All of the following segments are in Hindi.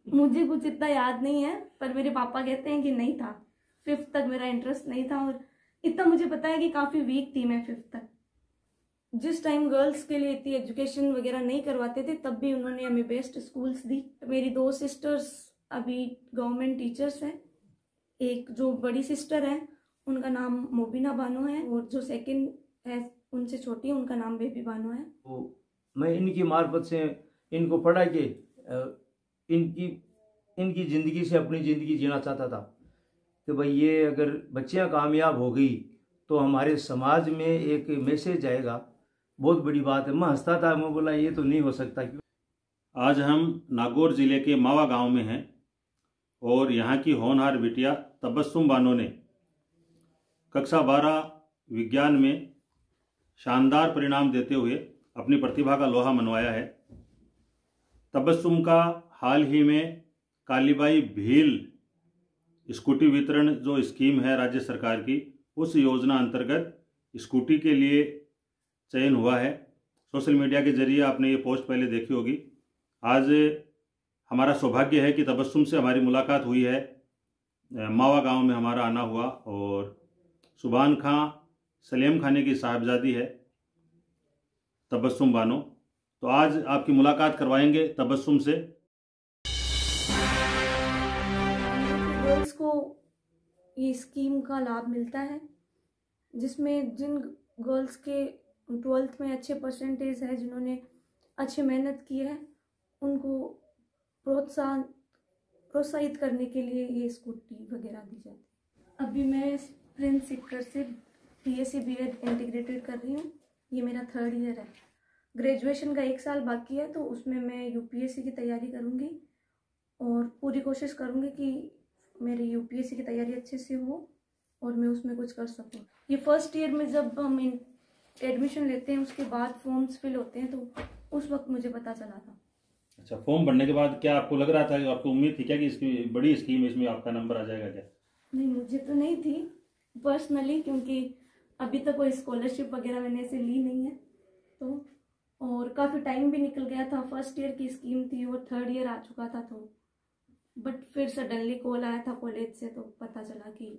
मुझे कुछ इतना याद नहीं है, पर मेरे पापा कहते हैं कि नहीं था। 5th तक मेरा इंटरेस्ट नहीं था, और इतना मुझे पता है कि काफ़ी वीक थी मैं 5th तक। जिस टाइम गर्ल्स के लिए इतनी एजुकेशन वगैरह नहीं करवाते थे, तब भी उन्होंने हमें बेस्ट स्कूल्स दी। मेरी 2 सिस्टर्स अभी गवर्नमेंट टीचर्स हैं। एक जो बड़ी सिस्टर है उनका नाम मोबिना बानो है, और जो सेकंड है उनसे छोटी है उनका नाम बेबी बानो है। तो मैं इनकी मार्फत से इनको पढ़ा के इनकी इनकी ज़िंदगी से अपनी ज़िंदगी जीना चाहता था कि भाई ये अगर बच्चियां कामयाब हो गई तो हमारे समाज में एक मैसेज आएगा, बहुत बड़ी बात है। मैं हंसता था, मैं बोला ये तो नहीं हो सकता। क्यों? आज हम नागौर जिले के मावा गांव में हैं और यहाँ की होनहार बिटिया तबस्सुम बानो ने कक्षा 12 विज्ञान में शानदार परिणाम देते हुए अपनी प्रतिभा का लोहा मनवाया है। तबस्सुम का हाल ही में कालीबाई भील स्कूटी वितरण जो स्कीम है राज्य सरकार की, उस योजना अंतर्गत स्कूटी के लिए चयन हुआ है। सोशल मीडिया के जरिए आपने ये पोस्ट पहले देखी होगी। आज हमारा सौभाग्य है कि तबस्सुम से हमारी मुलाकात हुई है। मावा गांव में हमारा आना हुआ, और सुभान खां सलेम खाने की साहबजादी है तबस्सुम बानो। तो आज आपकी मुलाकात करवाएंगे तबस्सुम से। गर्ल्स को ये स्कीम का लाभ मिलता है, जिसमें जिन गर्ल्स के 12th में अच्छे परसेंटेज है, जिन्होंने अच्छी मेहनत की है, उनको प्रोत्साहित करने के लिए ये स्कूटी वगैरह दी जाती है। अभी मैं प्रिंस सेक्टर से BSc B.Ed इंटीग्रेटेड कर रही हूँ। ये मेरा 3rd ईयर है। ग्रेजुएशन का 1 साल बाकी है, तो उसमें मैं UPSC की तैयारी करूँगी और पूरी कोशिश करूँगी कि मेरी UPSC की तैयारी अच्छे से हो और मैं उसमें कुछ कर सकूँ। ये फर्स्ट ईयर में जब हम एडमिशन लेते हैं, उसके बाद फॉर्म्स फिल होते हैं, तो उस वक्त मुझे पता चला था। अच्छा, फॉर्म भरने के बाद क्या आपको लग रहा था, आपको उम्मीद थी क्या कि इसकी बड़ी स्कीम है, इसमें आपका नंबर आ जाएगा क्या? नहीं, मुझे तो नहीं थी पर्सनली, क्योंकि अभी तक कोई स्कॉलरशिप वगैरह मैंने ऐसे ली नहीं है, तो और काफ़ी टाइम भी निकल गया था। फर्स्ट ईयर की स्कीम थी और 3rd ईयर आ चुका था, तो बट फिर सडनली कॉल आया था कॉलेज से, तो पता चला कि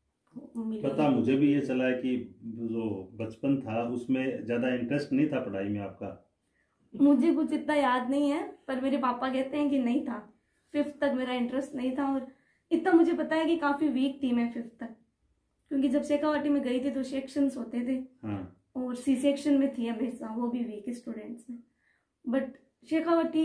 पता मुझे भी ये चला है कि जो बचपन था उसमें ज़्यादा इंटरेस्ट नहीं था पढ़ाई में आपका। मुझे कुछ इतना याद नहीं है, पर मेरे पापा कहते हैं कि नहीं था। 5th तक मेरा इंटरेस्ट नहीं था, और इतना मुझे पता है कि काफ़ी वीक थी मैं 5th तक, क्योंकि जब शेखावाटी में गई थी तो सेक्शंस होते थे। हाँ। और C सेक्शन में थी हमेशा, वो भी वीक स्टूडेंट्स में। बट शेखावाटी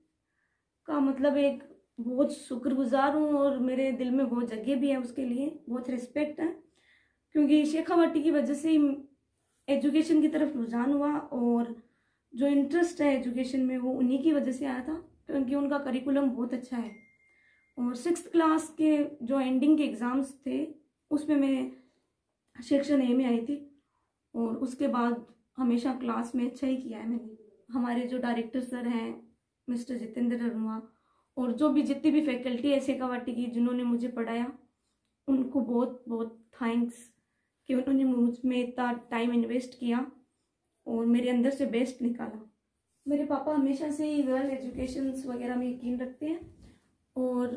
का मतलब एक बहुत शुक्रगुजार हूँ, और मेरे दिल में बहुत जगह भी है उसके लिए, बहुत रिस्पेक्ट है, क्योंकि शेखावाटी की वजह से एजुकेशन की तरफ रुझान हुआ, और जो इंटरेस्ट है एजुकेशन में वो उन्हीं की वजह से आया था, क्योंकि उनका करिकुलम बहुत अच्छा है। और 6th क्लास के जो एंडिंग के एग्ज़ाम्स थे, उसमें मैं सेक्शन A में आई थी, और उसके बाद हमेशा क्लास में अच्छा ही किया है मैंने। हमारे जो डायरेक्टर सर हैं मिस्टर जितेंद्र अरुणा, और जो भी जितनी भी फैकल्टी है शेखावाटी की जिन्होंने मुझे पढ़ाया, उनको बहुत बहुत थैंक्स कि उन्होंने मुझ में इतना टाइम इन्वेस्ट किया और मेरे अंदर से बेस्ट निकाला। मेरे पापा हमेशा से ही गर्ल एजुकेशन वगैरह में यकीन रखते हैं, और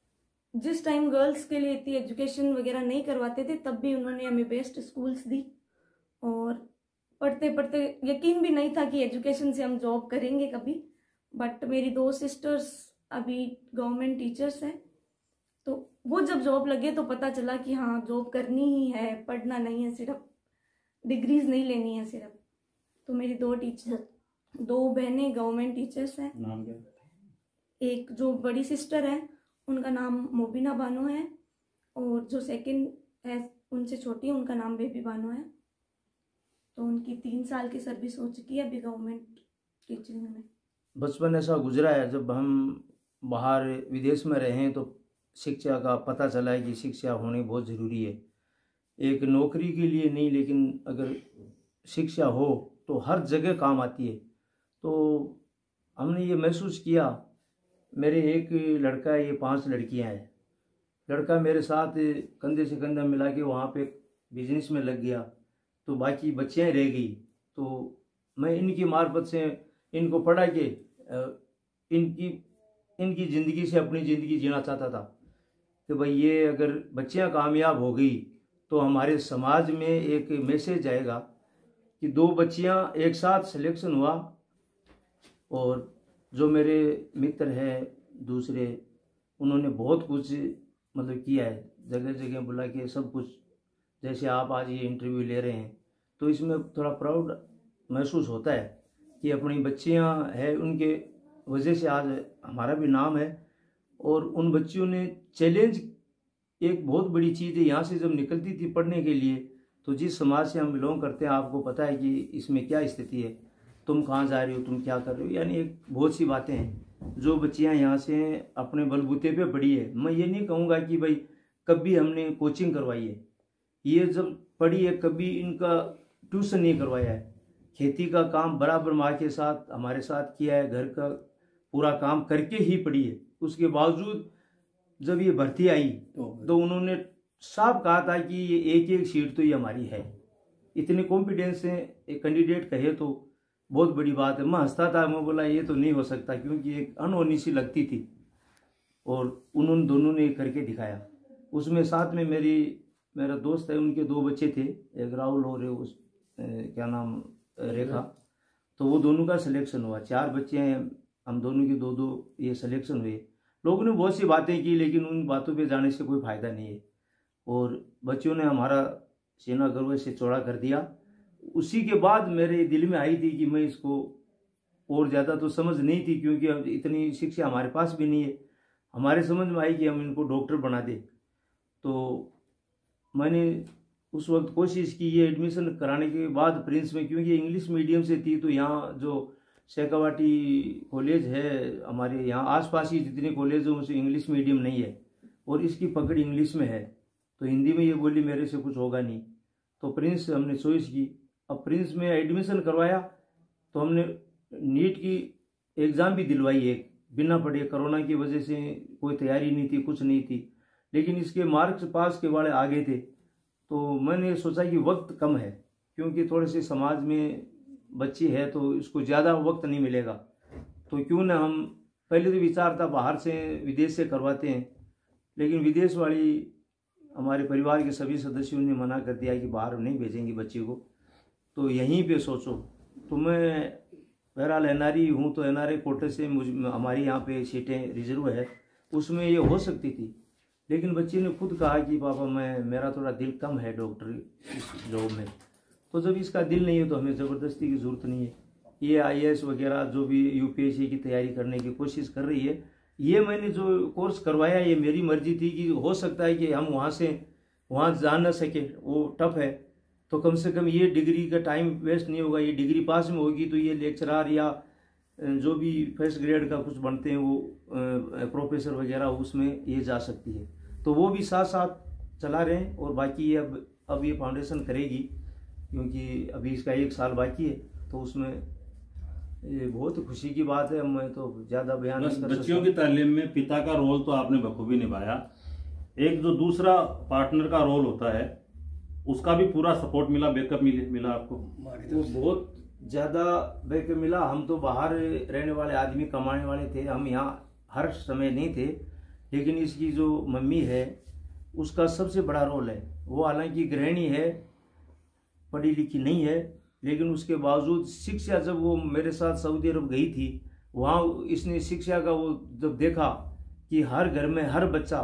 जिस टाइम गर्ल्स के लिए इतनी एजुकेशन वगैरह नहीं करवाते थे, तब भी उन्होंने हमें बेस्ट स्कूल्स दी, और पढ़ते पढ़ते यकीन भी नहीं था कि एजुकेशन से हम जॉब करेंगे कभी। बट मेरी 2 सिस्टर्स अभी गवर्नमेंट टीचर्स हैं, तो वो जब जॉब लगे तो पता चला कि हाँ, जॉब करनी ही है, पढ़ना नहीं है, सिर्फ डिग्रीज नहीं लेनी है सिर्फ। तो मेरी 2 बहनें गवर्नमेंट टीचर्स हैं। नाम क्या? एक जो बड़ी सिस्टर है उनका नाम मोबिना बानो है, और जो सेकंड है उनसे छोटी है उनका नाम बेबी बानो है। तो उनकी 3 साल की सर्विस हो चुकी है अभी गवर्नमेंट टीचिंग में। बचपन ऐसा गुजरा है, जब हम बाहर विदेश में रहे हैं तो शिक्षा का पता चला है कि शिक्षा होनी बहुत ज़रूरी है। एक नौकरी के लिए नहीं, लेकिन अगर शिक्षा हो तो हर जगह काम आती है। तो हमने ये महसूस किया। मेरे एक लड़का है, ये 5 लड़कियां हैं। लड़का मेरे साथ कंधे से कंधा मिला के वहाँ पे बिजनेस में लग गया, तो बाकी बच्चियाँ रह गई। तो मैं इनकी मार्फत से इनको पढ़ा के इनकी ज़िंदगी से अपनी ज़िंदगी जीना चाहता था कि भाई ये अगर बच्चियां कामयाब हो गई तो हमारे समाज में एक मैसेज आएगा कि 2 बच्चियां एक साथ सिलेक्शन हुआ। और जो मेरे मित्र हैं दूसरे, उन्होंने बहुत कुछ मतलब किया है, जगह जगह बुला के सब कुछ, जैसे आप आज ये इंटरव्यू ले रहे हैं, तो इसमें थोड़ा प्राउड महसूस होता है कि अपनी बच्चियां हैं, उनके वजह से आज हमारा भी नाम है। और उन बच्चियों ने चैलेंज, एक बहुत बड़ी चीज़ है, यहाँ से जब निकलती थी पढ़ने के लिए तो जिस समाज से हम बिलोंग करते हैं आपको पता है कि इसमें क्या स्थिति है, तुम कहाँ जा रही हो, तुम क्या कर रहे हो, यानी एक बहुत सी बातें हैं जो बच्चियाँ यहाँ से अपने बलबूते पे पढ़ी है। मैं ये नहीं कहूँगा कि भाई कभी हमने कोचिंग करवाई है, ये जब पढ़ी है कभी इनका ट्यूशन नहीं करवाया है, खेती का काम बराबर माँ के साथ हमारे साथ किया है, घर का पूरा काम करके ही पढ़ी है। उसके बावजूद जब ये भर्ती आई तो उन्होंने साफ कहा था कि ये एक एक सीट तो ये हमारी है। इतने कॉन्फिडेंस से एक कैंडिडेट कहे तो बहुत बड़ी बात है। मैं हंसता था, मैं बोला ये तो नहीं हो सकता, क्योंकि एक अनहोनी सी लगती थी। और उन्होंने दोनों ने करके दिखाया। उसमें साथ में मेरा दोस्त है, उनके 2 बच्चे थे, एक राहुल और क्या नाम रेखा, तो वो दोनों का सिलेक्शन हुआ। 4 बच्चे हैं, हम दोनों के 2-2 ये सिलेक्शन हुए। लोगों ने बहुत सी बातें की लेकिन उन बातों पे जाने से कोई फ़ायदा नहीं है। और बच्चों ने हमारा सीना गर्व से चौड़ा कर दिया। उसी के बाद मेरे दिल में आई थी कि मैं इसको, और ज़्यादा तो समझ नहीं थी क्योंकि अब इतनी शिक्षा हमारे पास भी नहीं है, हमारे समझ में आई कि हम इनको डॉक्टर बना दें। तो मैंने उस वक्त कोशिश की ये एडमिशन कराने के बाद प्रिंस में, क्योंकि इंग्लिश मीडियम से थी तो यहाँ जो शेखावाटी कॉलेज है हमारे यहाँ आसपास ही जितने कॉलेज हैं उनसे इंग्लिश मीडियम नहीं है और इसकी पकड़ इंग्लिश में है। तो हिंदी में ये बोली मेरे से कुछ होगा नहीं, तो प्रिंस से हमने चॉइस की। अब प्रिंस में एडमिशन करवाया तो हमने नीट की एग्ज़ाम भी दिलवाई एक, बिना पढ़े, कोरोना की वजह से कोई तैयारी नहीं थी, कुछ नहीं थी, लेकिन इसके मार्क्स पास के वाले आगे थे। तो मैंने सोचा कि वक्त कम है, क्योंकि थोड़े से समाज में बच्ची है तो इसको ज़्यादा वक्त नहीं मिलेगा, तो क्यों ना हम, पहले तो विचार था बाहर से विदेश से करवाते हैं, लेकिन विदेश वाली हमारे परिवार के सभी सदस्यों ने मना कर दिया कि बाहर नहीं भेजेंगे बच्ची को, तो यहीं पे सोचो। तो मैं बहरहाल NRI हूँ, तो NRI कोटे से हमारी यहाँ पे सीटें रिजर्व है, उसमें ये हो सकती थी, लेकिन बच्ची ने खुद कहा कि पापा मेरा थोड़ा दिल कम है डॉक्टर इस जॉब में। तो जब इसका दिल नहीं है तो हमें ज़बरदस्ती की ज़रूरत नहीं है। ये IAS वगैरह जो भी UPSC की तैयारी करने की कोशिश कर रही है, ये मैंने जो कोर्स करवाया ये मेरी मर्जी थी कि हो सकता है कि हम वहाँ से वहाँ जा न सके, वो टफ है, तो कम से कम ये डिग्री का टाइम वेस्ट नहीं होगा, ये डिग्री पास में होगी तो ये लेक्चरर या जो भी फर्स्ट ग्रेड का कुछ बनते हैं वो प्रोफेसर वगैरह उसमें ये जा सकती है। तो वो भी साथ साथ चला रहे हैं। और बाकी ये अब ये फाउंडेशन करेगी, क्योंकि अभी इसका 1 साल बाकी है, तो उसमें ये बहुत खुशी की बात है। मैं तो ज़्यादा बयान नहीं कर सकता। बच्चियों की तालीम में पिता का रोल तो आपने बखूबी निभाया, एक जो दूसरा पार्टनर का रोल होता है उसका भी पूरा सपोर्ट मिला, बैकअप मिला आपको? वो बहुत ज़्यादा बैकअप मिला। हम तो बाहर रहने वाले आदमी, कमाने वाले थे, हम यहाँ हर समय नहीं थे, लेकिन इसकी जो मम्मी है उसका सबसे बड़ा रोल है। वो हालांकि गृहिणी है, पढ़ी लिखी नहीं है, लेकिन उसके बावजूद शिक्षा, जब वो मेरे साथ सऊदी अरब गई थी, वहाँ इसने शिक्षा का वो जब देखा कि हर घर में हर बच्चा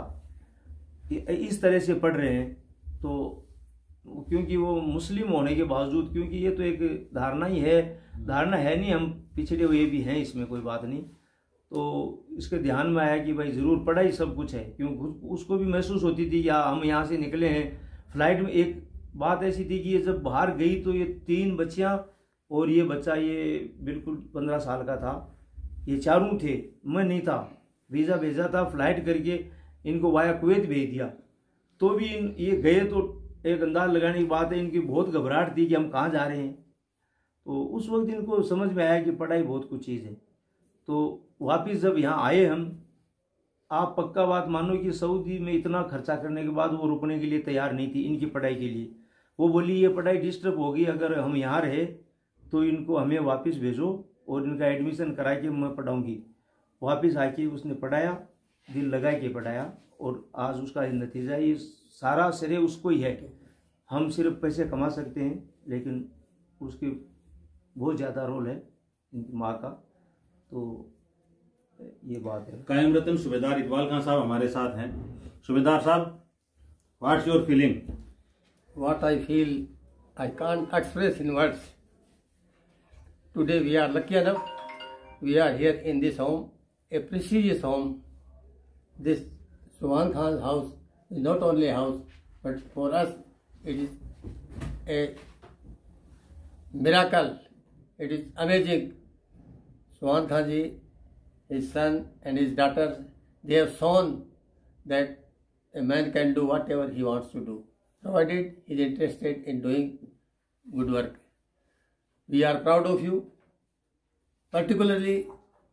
इस तरह से पढ़ रहे हैं, तो क्योंकि वो मुस्लिम होने के बावजूद, क्योंकि ये तो एक धारणा है नहीं, हम पिछड़े हुए भी हैं, इसमें कोई बात नहीं, तो इसके ध्यान में आया कि भाई ज़रूर पढ़ाई सब कुछ है, क्योंकि उसको भी महसूस होती थी या हम यहाँ से निकले हैं फ्लाइट में। एक बात ऐसी थी कि ये जब बाहर गई तो ये 3 बच्चियाँ और ये बच्चा, ये बिल्कुल 15 साल का था, ये चारों थे, मैं नहीं था, वीज़ा भेजा था, फ्लाइट करके इनको वाया कुवैत भेज दिया, तो भी ये गए तो एक अंदाज लगाने की बात है, इनकी बहुत घबराहट थी कि हम कहाँ जा रहे हैं। तो उस वक्त इनको समझ में आया कि पढ़ाई बहुत कुछ चीज़ है। तो वापिस जब यहाँ आए हम, आप पक्का बात मानो कि सऊदी में इतना खर्चा करने के बाद वो रुकने के लिए तैयार नहीं थी इनकी पढ़ाई के लिए। वो बोली ये पढ़ाई डिस्टर्ब होगी, अगर हम यहाँ रहे तो इनको हमें वापस भेजो और इनका एडमिशन करा के मैं पढ़ाऊँगी। वापस आके उसने पढ़ाया, दिल लगा के पढ़ाया और आज उसका नतीजा, ये सारा श्रेय उसको ही है। हम सिर्फ पैसे कमा सकते हैं लेकिन उसकी बहुत ज़्यादा रोल है इनकी माँ का। तो ये बात है। कायम रतन सूबेदार इकबाल खान साहब हमारे साथ हैं। Subedar sahab, what's your feeling? What I feel, I can't express in words. Today we are lucky enough, we are here in this home, a prestigious home. This Subhan Khan's house is not only a house, but for us it is a miracle. It is amazing. Subhan Khan ji, his son and his daughters, they have shown that a man can do whatever he wants to do, provided he is interested in doing good work. We are proud of you, particularly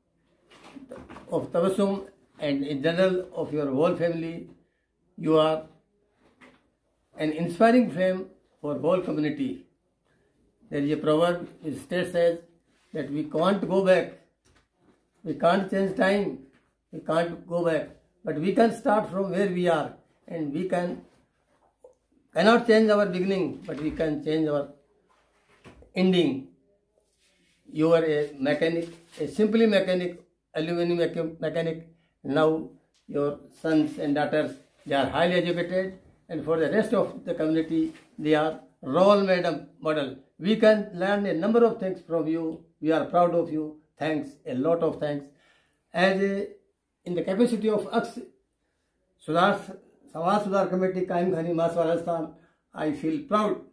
of Tabassum and in general of your whole family. You are an inspiring flame for whole community. There is a proverb which states that we can't go back. We can't change time. We can't go back. But we can start from where we are, and we cannot change our beginning, but we can change our ending. You are a mechanic, a simply mechanic, aluminum mechanic. Now your sons and daughters, they are highly educated, and for the rest of the community, they are role model. We can learn a number of things from you. We are proud of you. Thanks, a lot of thanks. In the capacity of Samaj Sudhar Committee, Qaim Khani, Mas Rajasthan, I feel proud